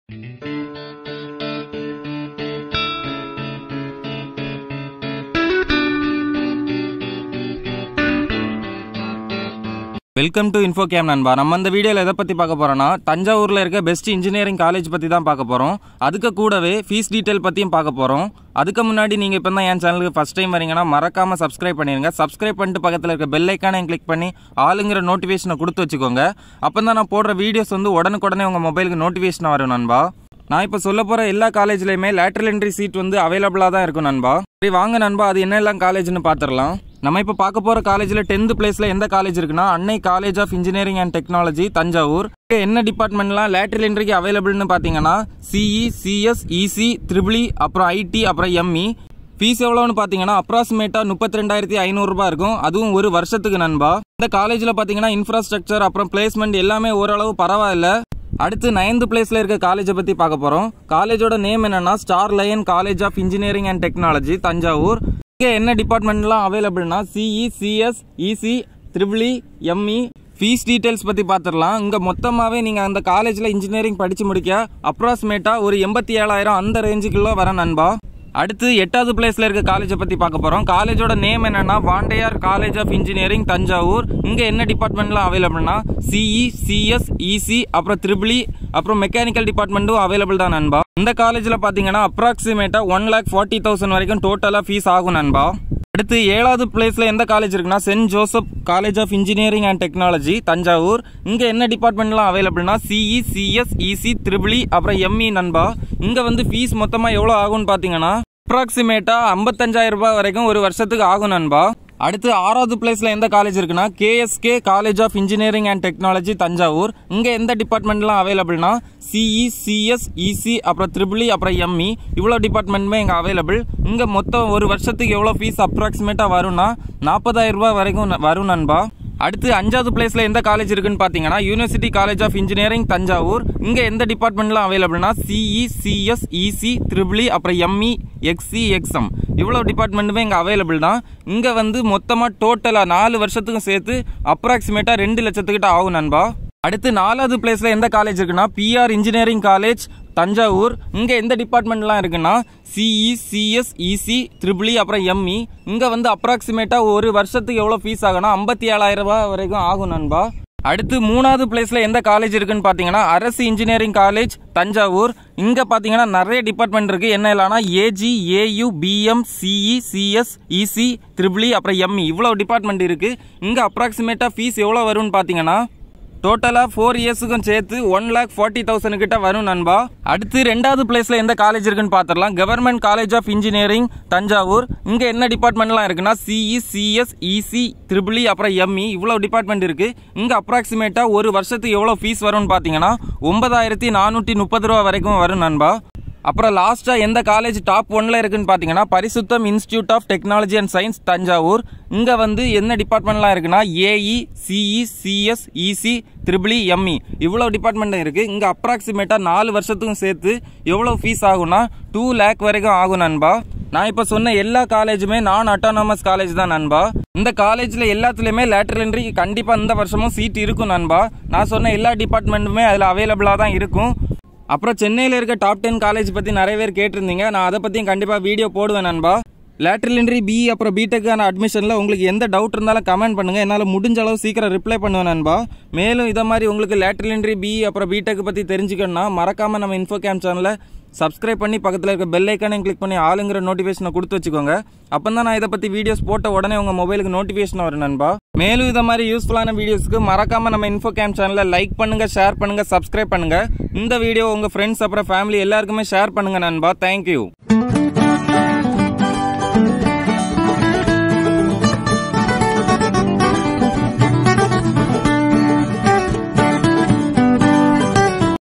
Welcome to இன்ஃபோகேம் நண்பா. நம்ம இந்த வீடியோவில் எதை பற்றி பார்க்க போகிறோன்னா, தஞ்சாவூரில் இருக்க பெஸ்ட் இன்ஜினியரிங் காலேஜ் பற்றி தான் பார்க்க போகிறோம். அதுக்கு கூடவே ஃபீஸ் டீட்டெயில் பற்றியும் பார்க்க போகிறோம். அதுக்கு முன்னாடி நீங்கள் இப்போ தான் என் சேனலுக்கு ஃபஸ்ட் டைம் வரீங்கன்னா மறக்காமல் சப்ஸ்கிரைப் பண்ணிடுங்க. சப்ஸ்கிரைப் பண்ணிட்டு பக்கத்தில் இருக்க பெல் ஐக்கானையும் கிளிக் பண்ணி ஆளுங்கிற நோட்டிஃபிகேஷனை கொடுத்து வச்சுக்கோங்க. அப்போ தான் நான் போடுற வீடியோஸ் வந்து உடனுக்குடனே உங்கள் மொபைலுக்கு நோட்டிஃபிகேஷன் வரும் நண்பா. நான் இப்போ சொல்ல போகிற எல்லா காலேஜ்லையுமே லேட்ரல் என்ட்ரி சீட் வந்து அவைலபிளாக தான் இருக்கும் நண்பா. சரி வாங்க நண்பா, அது என்னெல்லாம் காலேஜ்னு பார்த்துடலாம். நம்ம இப்போ பார்க்க போகிற காலேஜில் 10th பிளேஸில் எந்த காலேஜ் இருக்குன்னா, Annai college of engineering and technology Thanjavur. என்ன டிபார்ட்மெண்ட்லாம் லேட்ரல் என்ட்ரிக்கு அவைலபிள்னு பார்த்தீங்கன்னா, CE, CS, EC, triple E, அப்புறம் ஐடி, அப்புறம் எம்இ. ஃபீஸ் எவ்வளோன்னு பார்த்தீங்கன்னா அப்ராக்சிமேட்டாக 32,500 ரூபாய் இருக்கும். அதுவும் ஒரு வருஷத்துக்கு நண்பா. இந்த காலேஜில் பார்த்தீங்கன்னா இன்ஃப்ராஸ்ட்ரக்சர் அப்புறம் பிளேஸ்மெண்ட் எல்லாமே ஓரளவு பரவாயில்ல. அடுத்து 9th பிளேஸ்ல இருக்க காலேஜை பத்தி பார்க்க போறோம். காலேஜோட நேம் என்னன்னா star lion college of engineering and technology Thanjavur. இங்கே என்ன டிபார்ட்மெண்ட்லாம் அவைலபிள்னா, CE, CS, EC, triple E, ME. Fees details பற்றி பார்த்துடலாம். இங்கே மொத்தமாகவே நீங்கள் அந்த காலேஜில் இன்ஜினியரிங் படித்து முடிக்க அப்ராக்சிமேட்டாக ஒரு 87,000 அந்த ரேஞ்சுக்குள்ள வர நண்பா. அடுத்து 8th பிளேஸ்ல இருக்க காலேஜை பற்றி பார்க்க போகிறோம். காலேஜோட நேம் என்னன்னா Vandayar college of engineering Thanjavur. இங்கே என்ன டிபார்ட்மெண்ட்லாம் அவைலபிள்னா, சிஇ, சிஎஸ், இசி, அப்புறம் ட்ரிபிள் இ, அப்புறம் மெக்கானிக்கல் டிபார்ட்மெண்ட்டும் அவைலபிள் தான் நண்பா. இந்த காலேஜில் பார்த்தீங்கன்னா அப்ராக்சிமேட்டாக 1,40,000 வரைக்கும் டோட்டலாக ஃபீஸ் ஆகும் நண்பா. அடுத்து 7th பிளேஸ்ல எந்த காலேஜ் இருக்குன்னா, saint Joseph college of engineering and technology Thanjavur. இங்கே என்ன டிபார்ட்மெண்ட்லாம் அவைலபிள்னா, CE, CS, EC, triple E, அப்புறம் எம்இ நண்பா. இங்கே வந்து ஃபீஸ் மொத்தமாக எவ்வளோ ஆகும்னு பார்த்தீங்கன்னா அப்ராக்சிமேட்டாக 55,000 ரூபாய் வரைக்கும் ஒரு வருஷத்துக்கு ஆகும் நண்பா. அடுத்து 6th பிளேஸ்ல எந்த காலேஜ் இருக்குன்னா, KSK college of engineering and technology Thanjavur. இங்கே எந்த டிபார்ட்மெண்ட்லாம் அவைலபிள்னா, சிஇ, சிஎஸ், இசி, அப்புறம் ட்ரிபிள் இ, அப்புறம் எம்இ. இவ்வளோ டிபார்ட்மெண்ட்டுமே இங்கே அவைலபிள். இங்கே மொத்தம் ஒரு வருஷத்துக்கு எவ்வளோ ஃபீஸ் அப்ராக்சிமேட்டாக வரும்னா 40,000 ரூபாய் வரைக்கும் வரும் நண்பா. அடுத்து 5th பிளேஸ்ல எந்த காலேஜ் இருக்குன்னு பார்த்தீங்கன்னா, university college of engineering Thanjavur. இங்கே எந்த டிபார்ட்மெண்ட்லாம் அவைலபிள்னா, CE, CS, EC, triple E, அப்புறம் எம்இ, எக்ஸி, எக்ஸ்எம். இவ்வளோ டிபார்ட்மெண்ட்டுமே இங்கே அவைலபிள் தான். இங்கே வந்து மொத்தமாக டோட்டலாக 4 வருஷத்துக்கும் சேர்த்து அப்ராக்சிமேட்டாக 2 லட்சத்துக்கிட்ட ஆகும் நண்பா. அடுத்து 4th பிளேஸ்ல எந்த காலேஜ் இருக்குன்னா, பிஆர் இன்ஜினியரிங் காலேஜ் தஞ்சாவூர். இங்கே எந்த டிபார்ட்மெண்ட்லாம் இருக்குன்னா, CE, CS, EC, triple E, அப்புறம் எம்இ. இங்கே வந்து அப்ராக்சிமேட்டாக ஒரு வருஷத்துக்கு எவ்வளோ ஃபீஸ் ஆகும்னா 57,000 ரூபாய் வரைக்கும் ஆகும் நண்பா. அடுத்து 3th பிளேஸ்ல எந்த காலேஜ் இருக்குன்னு பார்த்தீங்கன்னா, அரசு இன்ஜினியரிங் காலேஜ் தஞ்சாவூர். இங்கே பார்த்தீங்கன்னா நிறைய டிபார்ட்மெண்ட் இருக்கு. என்ன இல்லைனா AG, AU, PM, CE, CS, EC, triple E, அப்புறம் எம்இ. இவ்வளோ டிபார்ட்மெண்ட் இருக்கு. இங்கே அப்ராக்சிமேட்டாக ஃபீஸ் எவ்வளோ வரும்னு பார்த்தீங்கன்னா டோட்டலாக 4 இயர்ஸுக்கும் சேர்த்து 1,40,000 கிட்ட வரும் நண்பா. அடுத்து 2th பிளேஸ்ல எந்த காலேஜ் இருக்குன்னு பார்த்துடலாம். Government college of engineering Thanjavur. இங்கே என்ன டிபார்ட்மெண்ட்லாம் இருக்குன்னா, CE, CS, EC, triple E, அப்புறம் எம்இ. இவ்வளோ டிபார்ட்மெண்ட் இருக்கு. இங்கே அப்ராக்சிமேட்டாக ஒரு வருஷத்துக்கு எவ்வளோ ஃபீஸ் வரும்னு பார்த்தீங்கன்னா 9,430 ரூபா வரைக்கும் வரும் நண்பா. அப்புறம் லாஸ்ட்டாக எந்த காலேஜ் டாப் 1ல இருக்குன்னு பார்த்தீங்கன்னா, Parisutham institute of technology and science Thanjavur. இங்கே வந்து என்ன டிபார்ட்மெண்ட்லாம் இருக்குன்னா, AE, CE, CS, EC, triple E, ME. இவ்வளோ டிபார்ட்மெண்ட் இருக்குது. இங்கே அப்ராக்சிமேட்டாக 4 வருஷத்துக்கும் சேர்த்து எவ்வளோ ஃபீஸ் ஆகும்னா 2 lakh வரைக்கும் ஆகும் நண்பா. நான் இப்போ சொன்ன எல்லா காலேஜுமே நான் அட்டானமஸ் காலேஜ் தான் நண்பா. இந்த காலேஜில் எல்லாத்துலேயுமே லேட்டரல் என்ட்ரி கண்டிப்பாக இந்த வருஷமும் சீட் இருக்கும் நண்பா. நான் சொன்ன எல்லா டிபார்ட்மெண்ட்டுமே அதில் அவைலபிளாக தான் இருக்கும். அப்புறம் சென்னையில் இருக்க டாப் 10 காலேஜ் பற்றி நிறைய பேர் கேட்டிருந்தீங்க. நான் அதை பற்றியும் கண்டிப்பாக வீடியோ போடுவேன் நண்பா. லேட்ரல் என்ட்ரி பி அப்புறம் பிடெக்கான அட்மிஷனில் உங்களுக்கு எந்த டவுட் இருந்தாலும் கமெண்ட் பண்ணுங்கள். என்னால் முடிஞ்ச அளவு சீக்கிரம் ரிப்ளை பண்ணுவேன் நண்பா. மேலும் இதை மாதிரி உங்களுக்கு லேட்ரல் என்ட்ரி பி அப்புறம் பிடெக் பற்றி தெரிஞ்சுக்கணும்னா மறக்காமல் நம்ம இன்ஃபோகேம் சேனலை சப்ஸ்கிரைப் பண்ணி பக்கத்தில் இருக்க பெல் ஐக்கானையும் கிளிக் பண்ணி ஆளுங்கிற நோட்டிஃபிகேஷனை கொடுத்து வச்சுக்கோங்க. அப்போ தான் நான் இதை பற்றி வீடியோஸ் போட்ட உடனே உங்கள் மொபைலுக்கு நோட்டிஃபிகேஷன் வரும் நண்பா. மேலும் இதை மாதிரி யூஸ்ஃபுல்லான வீடியோஸ்க்கு மறக்காமல் நம்ம இன்ஃபோகேம் சேனலை லைக் பண்ணுங்கள், ஷேர் பண்ணுங்கள், சப்ஸ்கிரைப் பண்ணுங்கள். இந்த வீடியோ உங்கள் ஃப்ரெண்ட்ஸ் அப்புறம் ஃபேமிலி எல்லாருக்குமே ஷேர் பண்ணுங்கள் நண்பா. தேங்க்யூ.